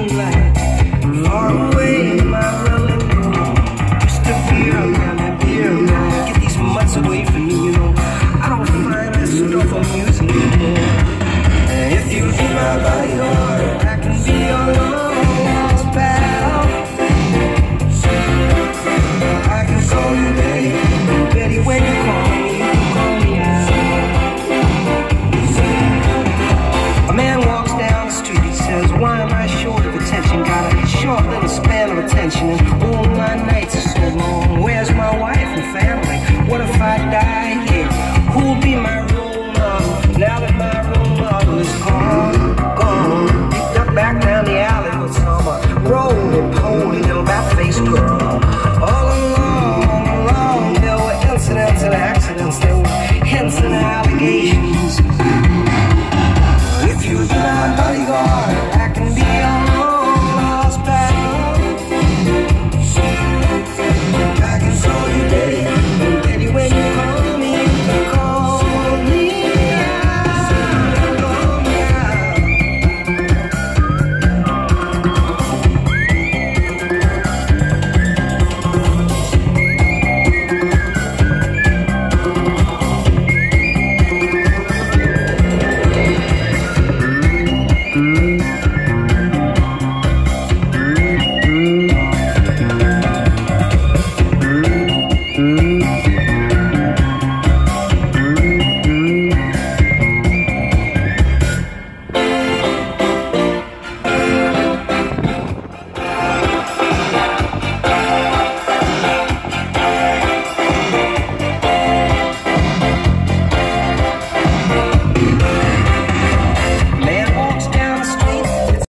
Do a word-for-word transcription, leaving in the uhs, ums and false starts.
moonlight. Far away, my rolling road. Disappear around that beer, man. Get these mutts away from me, you know. I don't find this stuff amusing anymore. And if you be my bodyguard, I can be your lost pal. I can call you Betty, Betty when you call me, you can call me out. A man walks down the street, he says, why am I short of attention? Got a short little span of attention and